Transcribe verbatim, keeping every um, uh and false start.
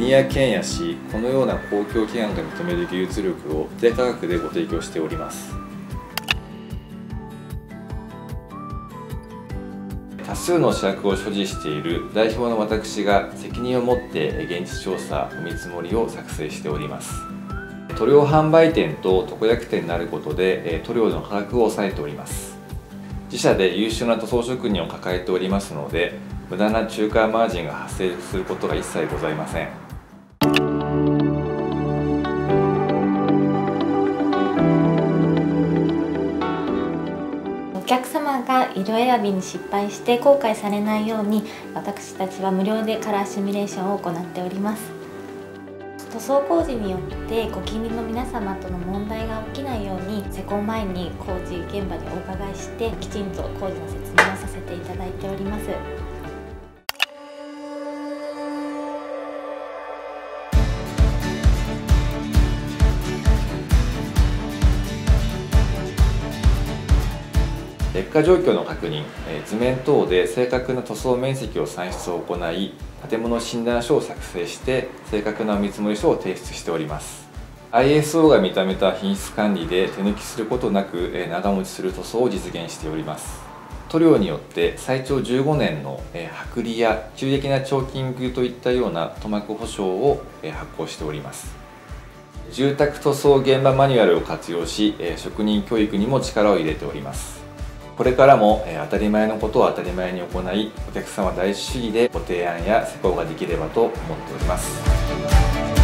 国や県や市、このような公共機関が認める技術力を低価格でご提供しております。多数の資格を所持している代表の私が責任を持って現地調査お見積もりを作成しております。塗料販売店と特約店になることで塗料の価格を抑えております。自社で優秀な塗装職人を抱えておりますので、無駄な仲介マージンが発生することが一切ございません。 お客様が色選びに失敗して後悔されないように、私たちは無料でカラーシミュレーションを行っております。塗装工事によってご近隣の皆様との問題が起きないように、施工前に工事現場にお伺いしてきちんと工事の説明をさせていただいております。 劣化状況の確認、図面等で正確な塗装面積を算出を行い、建物診断書を作成して正確なお見積書を提出しております。アイエスオー が認めた品質管理で手抜きすることなく長持ちする塗装を実現しております。塗料によって最長じゅうごねんの剥離や急激なチョーキングといったような塗膜保証を発行しております。住宅塗装現場マニュアルを活用し、職人教育にも力を入れております。これからも当たり前のことを当たり前に行い、お客様第一主義でご提案や施工ができればと思っております。